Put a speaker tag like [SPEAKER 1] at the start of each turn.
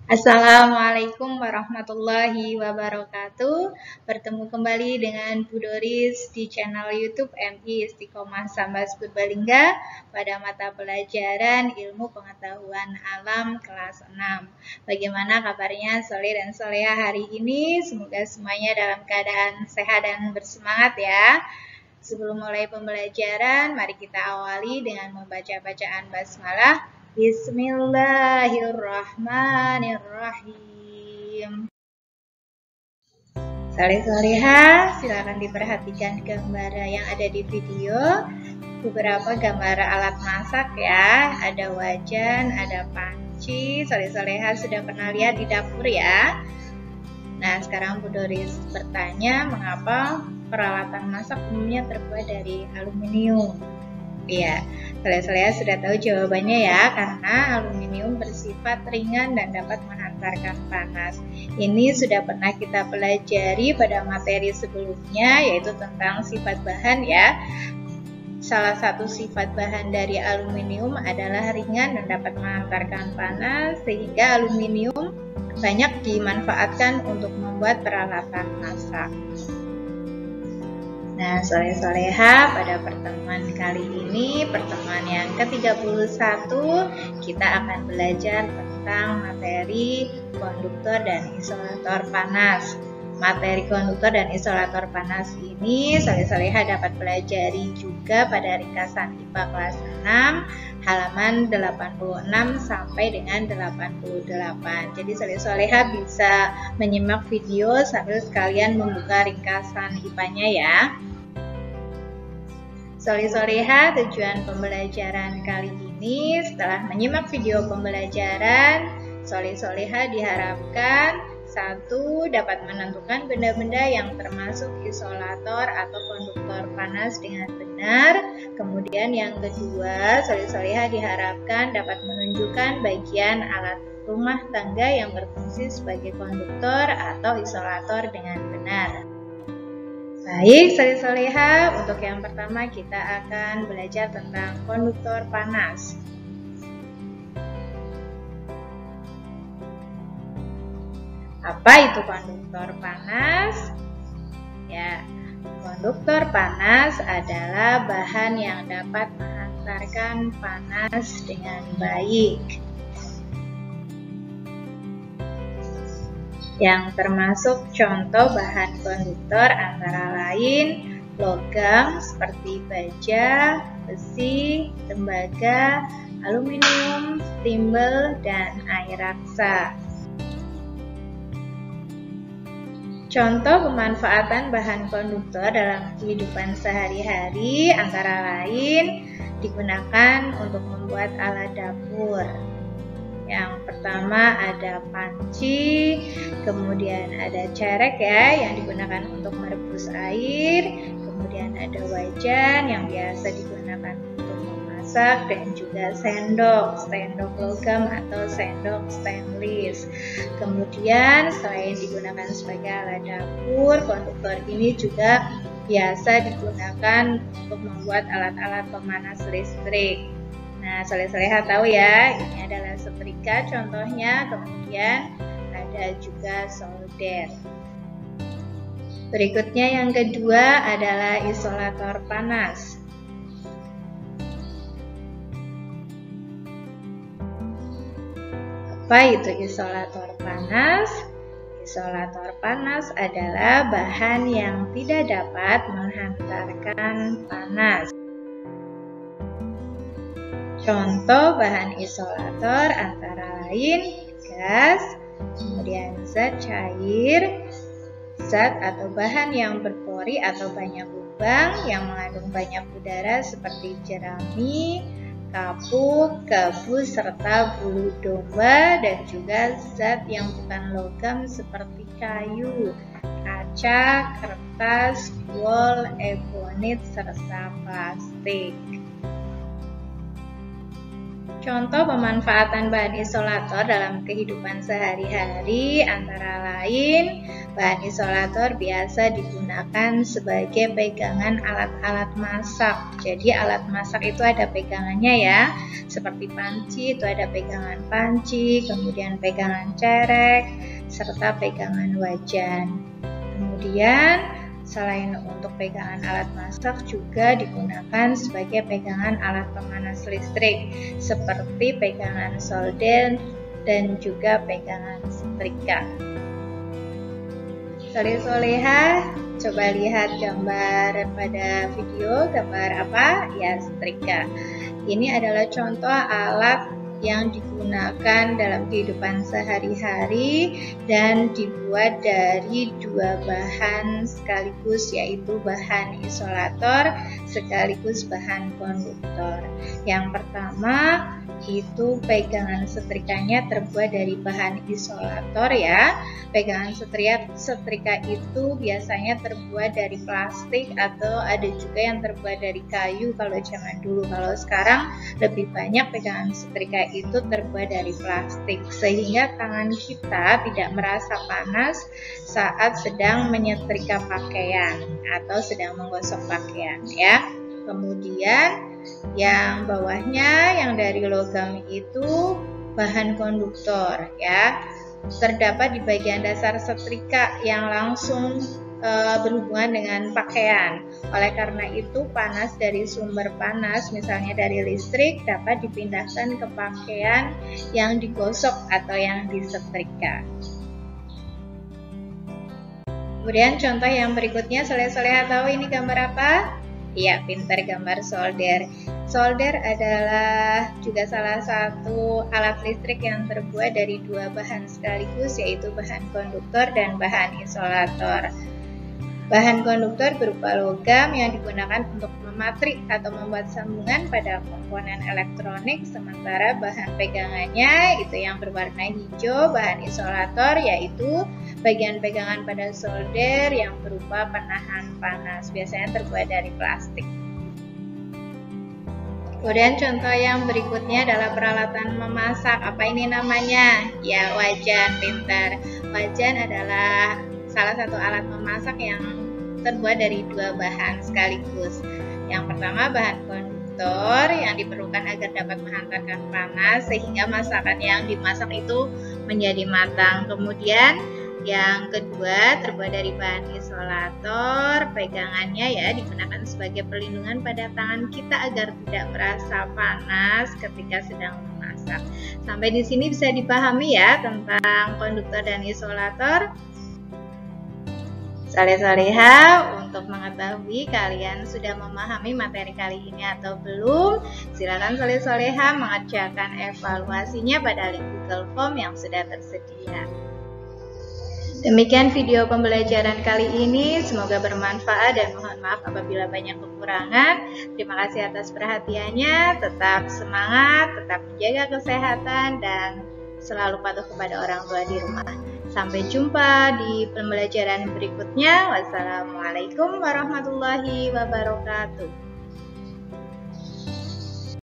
[SPEAKER 1] Assalamualaikum warahmatullahi wabarakatuh. Bertemu kembali dengan Bu Doris di channel YouTube MI Istiqomah Sambas Purbalingga pada mata pelajaran Ilmu Pengetahuan Alam kelas 6. Bagaimana kabarnya Soleh dan Soleha hari ini? Semoga semuanya dalam keadaan sehat dan bersemangat ya. Sebelum mulai pembelajaran, mari kita awali dengan membaca bacaan basmalah. Bismillahirrahmanirrahim. Saleh-soleha, silakan diperhatikan gambar yang ada di video. Beberapa gambar alat masak ya, ada wajan, ada panci. Saleh-soleha sudah pernah lihat di dapur ya. Nah, sekarang Bu Doris bertanya, mengapa peralatan masak umumnya terbuat dari aluminium? Ya, Saleh-soleha sudah tahu jawabannya ya, karena aluminium bersifat ringan dan dapat menghantarkan panas. Ini sudah pernah kita pelajari pada materi sebelumnya, yaitu tentang sifat bahan ya. Salah satu sifat bahan dari aluminium adalah ringan dan dapat menghantarkan panas, sehingga aluminium banyak dimanfaatkan untuk membuat peralatan masak. Nah, soleh-soleha, pada pertemuan kali ini, pertemuan yang ke-31, kita akan belajar tentang materi konduktor dan isolator panas. Materi konduktor dan isolator panas ini soleh-soleha dapat pelajari juga pada ringkasan IPA kelas 6 halaman 86 sampai dengan 88. Jadi soleh-soleha bisa menyimak video sambil sekalian membuka ringkasan IPA-nya ya. Soleh-soleha, tujuan pembelajaran kali ini setelah menyimak video pembelajaran, soleh-soleha diharapkan 1. Dapat menentukan benda-benda yang termasuk isolator atau konduktor panas dengan benar. Kemudian yang kedua, soleh-soleha diharapkan dapat menunjukkan bagian alat rumah tangga yang berfungsi sebagai konduktor atau isolator dengan benar. Baik, soleh-soleha, untuk yang pertama kita akan belajar tentang konduktor panas. Apa itu konduktor panas? Ya, konduktor panas adalah bahan yang dapat menghantarkan panas dengan baik. Yang termasuk contoh bahan konduktor antara lain logam seperti baja, besi, tembaga, aluminium, timbel, dan air raksa. Contoh pemanfaatan bahan konduktor dalam kehidupan sehari-hari antara lain digunakan untuk membuat alat dapur. Yang pertama ada panci, kemudian ada cerek ya yang digunakan untuk merebus air, kemudian ada wajan yang biasa digunakan untuk memasak, dan juga sendok logam atau sendok stainless. Kemudian selain digunakan sebagai alat dapur, konduktor ini juga biasa digunakan untuk membuat alat-alat pemanas listrik. Nah, soleh-soleha tahu ya, ini adalah setrika contohnya, kemudian ada juga solder. Berikutnya yang kedua adalah isolator panas. Apa itu isolator panas? Isolator panas adalah bahan yang tidak dapat menghantarkan panas. Contoh bahan isolator antara lain gas, kemudian zat cair, zat atau bahan yang berpori atau banyak lubang yang mengandung banyak udara seperti jerami, kapuk, gabus, serta bulu domba, dan juga zat yang bukan logam seperti kayu, kaca, kertas, wol, ebonit, serta plastik. Contoh pemanfaatan bahan isolator dalam kehidupan sehari-hari antara lain Bahan isolator biasa digunakan sebagai pegangan alat-alat masak. Jadi alat masak itu ada pegangannya ya, seperti panci itu ada pegangan panci, kemudian pegangan cerek, serta pegangan wajan. Kemudian selain untuk pegangan alat masak juga digunakan sebagai pegangan alat pemanas listrik seperti pegangan solder dan juga pegangan setrika. Soleh-soleha, coba lihat gambar pada video. Gambar apa? Ya, setrika. Ini adalah contoh alat yang digunakan dalam kehidupan sehari-hari dan dibuat dari dua bahan sekaligus, yaitu bahan isolator sekaligus bahan konduktor. Yang pertama itu pegangan setrikanya terbuat dari bahan isolator ya. Pegangan setrika itu biasanya terbuat dari plastik atau ada juga yang terbuat dari kayu kalau zaman dulu. Kalau sekarang lebih banyak pegangan setrika itu terbuat dari plastik sehingga tangan kita tidak merasa panas saat sedang menyetrika pakaian atau sedang menggosok pakaian ya. Kemudian yang bawahnya yang dari logam itu bahan konduktor ya. Terdapat di bagian dasar setrika yang langsung berhubungan dengan pakaian. Oleh karena itu panas dari sumber panas misalnya dari listrik dapat dipindahkan ke pakaian yang digosok atau yang disetrika. Kemudian contoh yang berikutnya, soleh-soleha tahu ini gambar apa? Ya, pintar, gambar solder. Solder adalah juga salah satu alat listrik yang terbuat dari dua bahan sekaligus, yaitu bahan konduktor dan bahan isolator. Bahan konduktor berupa logam yang digunakan untuk mematrik atau membuat sambungan pada komponen elektronik, sementara bahan pegangannya itu yang berwarna hijau. Bahan isolator yaitu bagian pegangan pada solder yang berupa penahan panas, biasanya terbuat dari plastik. Kemudian contoh yang berikutnya adalah peralatan memasak. Apa ini namanya? Ya, wajan, pintar. Wajan adalah salah satu alat memasak yang terbuat dari dua bahan sekaligus. Yang pertama bahan konduktor yang diperlukan agar dapat menghantarkan panas sehingga masakan yang dimasak itu menjadi matang. Kemudian yang kedua terbuat dari bahan isolator, pegangannya ya digunakan sebagai perlindungan pada tangan kita agar tidak merasa panas ketika sedang memasak. Sampai di sini bisa dipahami ya tentang konduktor dan isolator. Soleh-soleha, untuk mengetahui kalian sudah memahami materi kali ini atau belum, silakan soleh-soleha mengerjakan evaluasinya pada link Google Form yang sudah tersedia. Demikian video pembelajaran kali ini, semoga bermanfaat dan mohon maaf apabila banyak kekurangan. Terima kasih atas perhatiannya, tetap semangat, tetap menjaga kesehatan dan selalu patuh kepada orang tua di rumah. Sampai jumpa di pembelajaran berikutnya. Wassalamualaikum warahmatullahi wabarakatuh.